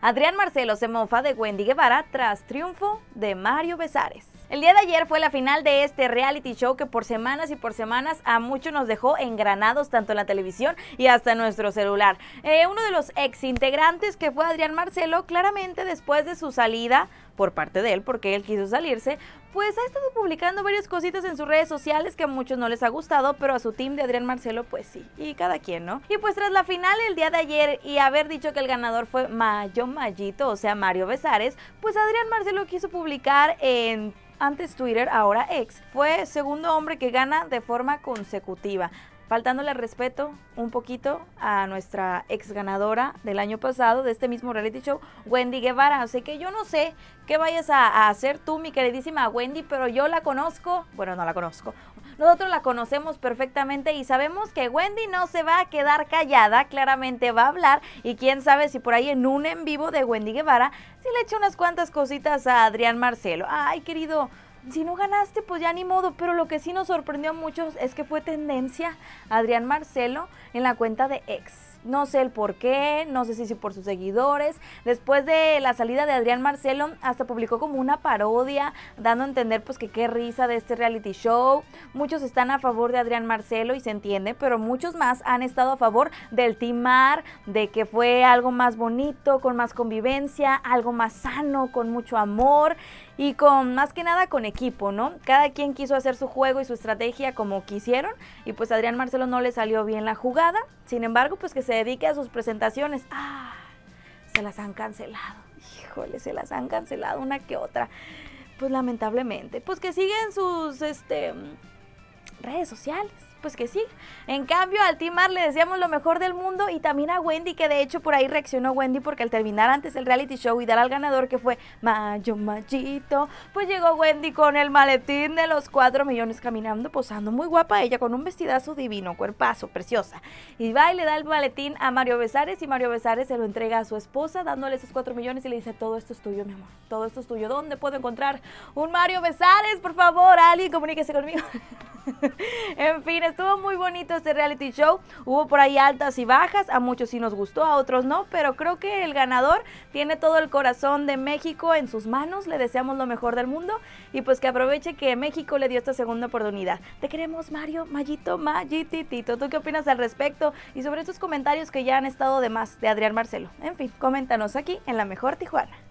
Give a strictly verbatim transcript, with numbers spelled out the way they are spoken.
Adrián Marcelo se mofa de Wendy Guevara tras triunfo de Mario Besares. El día de ayer fue la final de este reality show que por semanas y por semanas a muchos nos dejó engranados tanto en la televisión y hasta en nuestro celular. Eh, uno de los ex integrantes, que fue Adrián Marcelo, claramente después de su salida por parte de él, porque él quiso salirse, pues ha estado publicando varias cositas en sus redes sociales que a muchos no les ha gustado, pero a su team de Adrián Marcelo pues sí, y cada quien, ¿no? Y pues tras la final el día de ayer y haber dicho que el ganador fue Mayo Mayito, o sea Mario Besares, pues Adrián Marcelo quiso publicar en antes Twitter, ahora X, fue segundo hombre que gana de forma consecutiva, faltándole respeto un poquito a nuestra ex ganadora del año pasado de este mismo reality show, Wendy Guevara. Así que yo no sé qué vayas a, a hacer tú, mi queridísima Wendy, pero yo la conozco, bueno, no la conozco, nosotros la conocemos perfectamente y sabemos que Wendy no se va a quedar callada, claramente va a hablar, y quién sabe si por ahí en un en vivo de Wendy Guevara si le echa unas cuantas cositas a Adrián Marcelo. Ay, querido, si no ganaste, pues ya ni modo, pero lo que sí nos sorprendió a muchos es que fue tendencia Adrián Marcelo en la cuenta de X. No sé el por qué, no sé si por sus seguidores. Después de la salida de Adrián Marcelo, hasta publicó como una parodia, dando a entender pues que qué risa de este reality show. Muchos están a favor de Adrián Marcelo y se entiende, pero muchos más han estado a favor del Team Mar, de que fue algo más bonito, con más convivencia, algo más sano, con mucho amor y con más que nada con equipo, ¿no? Cada quien quiso hacer su juego y su estrategia como quisieron y pues a Adrián Marcelo no le salió bien la jugada. Sin embargo, pues que se dedique a sus presentaciones. Ah, se las han cancelado. Híjole, se las han cancelado una que otra. Pues lamentablemente. Pues que siguen sus este, redes sociales. Pues que sí. En cambio, al Team Mar le deseamos lo mejor del mundo y también a Wendy, que de hecho por ahí reaccionó Wendy porque al terminar antes el reality show y dar al ganador, que fue Mayo Mayito, pues llegó Wendy con el maletín de los cuatro millones caminando, posando muy guapa ella con un vestidazo divino, cuerpazo, preciosa. Y va y le da el maletín a Mario Besares y Mario Besares se lo entrega a su esposa dándole esos cuatro millones y le dice: todo esto es tuyo, mi amor, todo esto es tuyo. ¿Dónde puedo encontrar un Mario Besares? Por favor, alguien comuníquese conmigo. En fin, estuvo muy bonito este reality show, hubo por ahí altas y bajas, a muchos sí nos gustó, a otros no, pero creo que el ganador tiene todo el corazón de México en sus manos, le deseamos lo mejor del mundo y pues que aproveche que México le dio esta segunda oportunidad. Te queremos, Mario, Mayito, Mayititito. ¿Tú qué opinas al respecto? Y sobre estos comentarios que ya han estado de más de Adrián Marcelo. En fin, coméntanos aquí en La Mejor Tijuana.